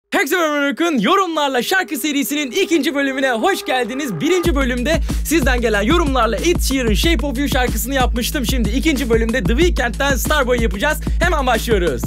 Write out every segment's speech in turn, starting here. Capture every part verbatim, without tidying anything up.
Herkese merhaba, yorumlarla şarkı serisinin ikinci bölümüne hoş geldiniz. Birinci bölümde sizden gelen yorumlarla Ed Sheeran'ın Shape of You şarkısını yapmıştım. Şimdi ikinci bölümde The Weeknd'den Starboy yapacağız. Hemen başlıyoruz.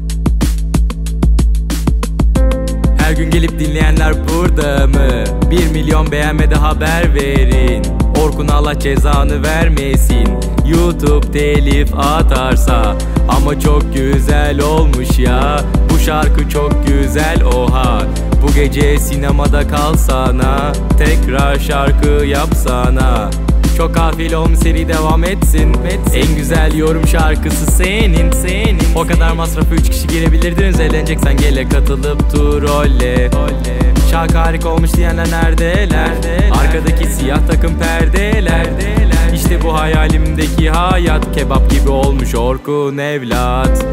Her gün gelip dinleyenler burada mı? Bir milyon beğenmedi, haber verin. Orkun Allah cezanı vermesin. YouTube telif atarsa. Ama çok güzel olmuş ya. Bu şarkı çok güzel, oha. Bu gece sinemada kalsana. Tekrar şarkı yapsana. Çok kafil olmuş, seri devam etsin, etsin. En güzel yorum şarkısı senin, senin. O kadar masrafı üç kişi girebilirdiniz. Eğleneceksen gele katılıp trolle. Şarkı harika olmuş diyenler neredeler? neredeler? Arkadaki siyah takım perdeler. İşte bu hayalimdeki hayat. Kebap gibi olmuş Orkun evlat.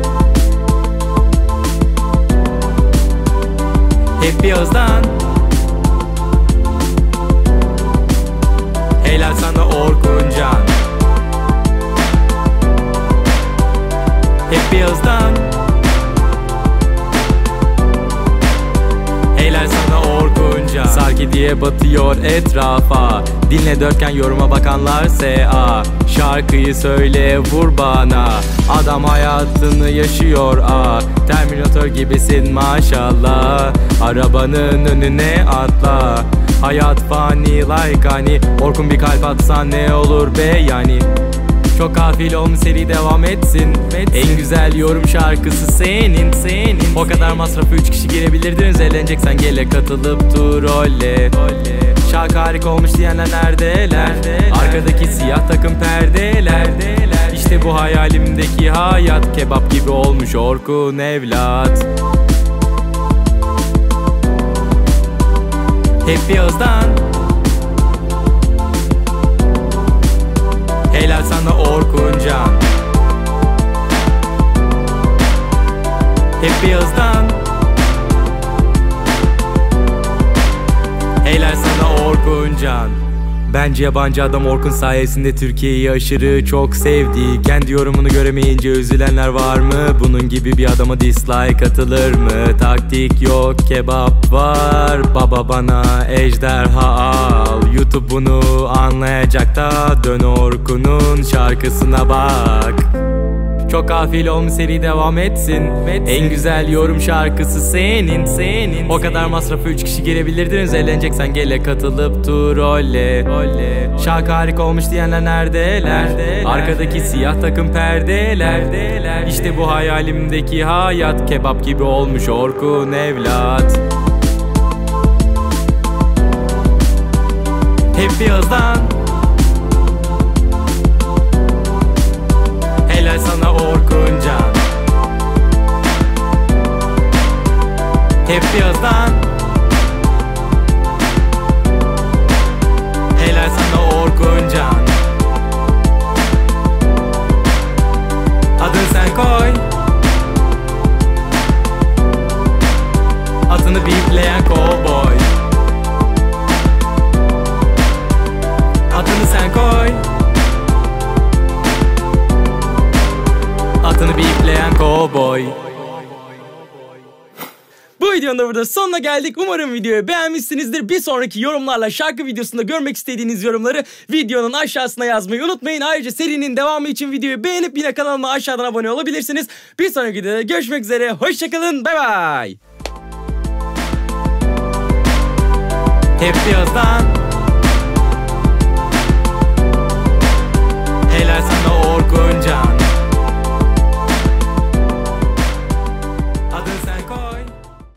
Hep bir ağızdan. Helal sana Orkuncan. Hep bir ağızdan. Helal sana Orkuncan. Sarki diye batıyor etrafa. Dinle dörtgen yoruma bakanlar S A. Şarkıyı söyle vur bana. Adam hayatını yaşıyor a. Terminator gibisin maşallah. Arabanın önüne atla. Hayat fani like hani. Orkun bir kalp atsan ne olur be yani. Çok kafil olmuş, seri devam etsin, etsin. En güzel yorum şarkısı senin, senin. O kadar masrafı üç kişi girebilirdiniz. Eğleneceksen gele katılıp trolle. Şarkı harika olmuş diyenler neredeler? neredeler? Arkadaki siyah takım perdeler. İşte bu hayalimdeki hayat. Kebap gibi olmuş Orkun evlat. Hep bir ağızdan. Helal sana Orkuncan. Hep bir ağızdan. Helal sana Orkuncan. Bence yabancı adam Orkun sayesinde Türkiye'yi aşırı çok sevdi. Kendi yorumunu göremeyince üzülenler var mı? Bunun gibi bir adama dislike atılır mı? Taktik yok, kebap var. Baba bana ejderha al. YouTube bunu anlayacak da dön Orkun'un şarkısına bak. Çok kafil olmuş, seri devam etsin, etsin. En güzel yorum şarkısı senin, senin. O kadar masrafı üç kişi girebilirdiniz. Eğleneceksen gele katılıp trolle. Şarkı harika olmuş diyenler neredeler? neredeler? Arkadaki siyah takım perdeler. İşte bu hayalimdeki hayat. Kebap gibi olmuş Orkun evlat. Hep bir ağızdan. Helal sana Orkuncan. Hep bir ağızdan. Helal sana Orkuncan. Adını sen koy. Atını bipleyen cowboy. Adını sen koy. Atını bipleyen cowboy. Bu videonun da burada sonuna geldik. Umarım videoyu beğenmişsinizdir. Bir sonraki yorumlarla şarkı videosunda görmek istediğiniz yorumları videonun aşağısına yazmayı unutmayın. Ayrıca serinin devamı için videoyu beğenip yine kanalıma aşağıdan abone olabilirsiniz. Bir sonraki videoda görüşmek üzere. Hoşçakalın. Bay bay. Hep bir ağızdan.